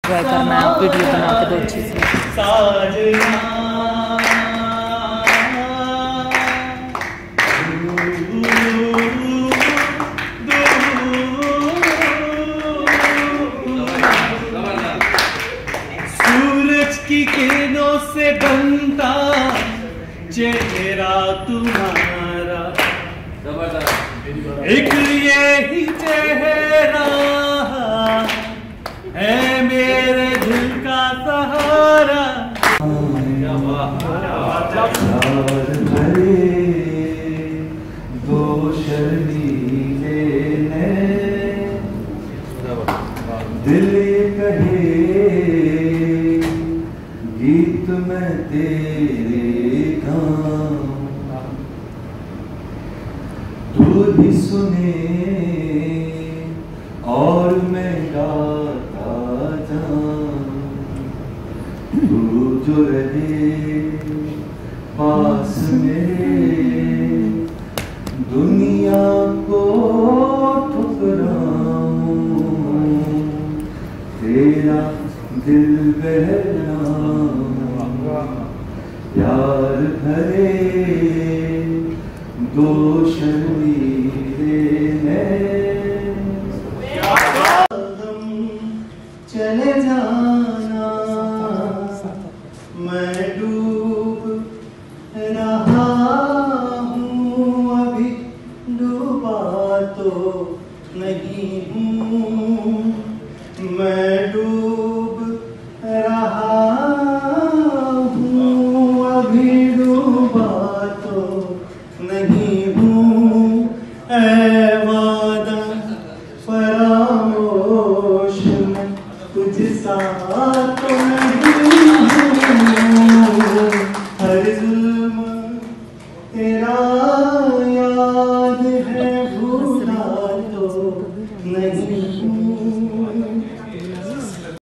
Try करना है video बना के दो अच्छी सी। सूरज की किरणों से बनता चेहरा तुम्हारा, एक यही चेहरा है मेरे दिल का सहारा। दो शर्मीले दिल कहे गीत में तेरे गाऊं, तू ही सुने और मैं गाता जाऊं, तू जो रहे पास मेरे दुनिया को ठुकराऊं, तेरा दिल बहलाऊं, प्यार भरे दो शर्मीले चले जाना, मैं डूब रहा हूँ, अभी डूबा तो नहीं हूँ, मैं डूब रहा हूँ, अभी डूबा तो नहीं हूँ, ऐ वादा फरामोश में तुझसा तो नहीं हूँ, हर जुल्म तेरा याद है भूला तो नहीं हूँ।